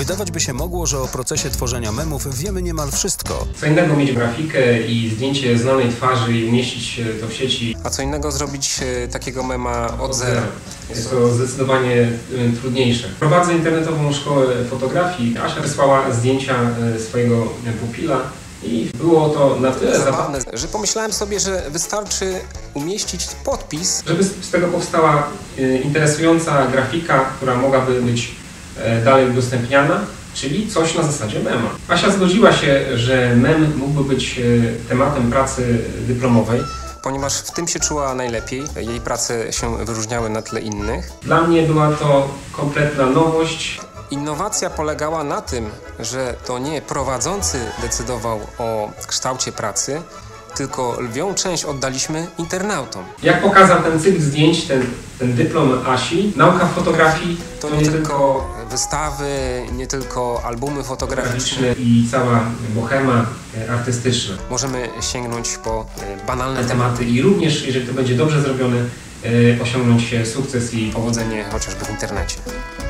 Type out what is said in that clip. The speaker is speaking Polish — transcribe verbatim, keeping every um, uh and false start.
Wydawać by się mogło, że o procesie tworzenia memów wiemy niemal wszystko. Co innego mieć grafikę i zdjęcie znanej twarzy i umieścić to w sieci. A co innego zrobić takiego mema od zera. Jest to zdecydowanie trudniejsze. Prowadzę internetową szkołę fotografii. Asia wysłała zdjęcia swojego pupila i było to na tyle zabawne, że pomyślałem sobie, że wystarczy umieścić podpis, żeby z tego powstała interesująca grafika, która mogłaby być dalej udostępniana, czyli coś na zasadzie mema. Asia zgodziła się, że mem mógłby być tematem pracy dyplomowej, ponieważ w tym się czuła najlepiej. Jej prace się wyróżniały na tle innych. Dla mnie była to kompletna nowość. Innowacja polegała na tym, że to nie prowadzący decydował o kształcie pracy, tylko lwią część oddaliśmy internautom. Jak pokazał ten cykl zdjęć, ten, ten dyplom Asi, nauka fotografii to, to nie, nie tylko wystawy, nie tylko albumy fotograficzne i cała bohema artystyczna. Możemy sięgnąć po banalne tematy i również, jeżeli to będzie dobrze zrobione, osiągnąć sukces i powodzenie chociażby w internecie.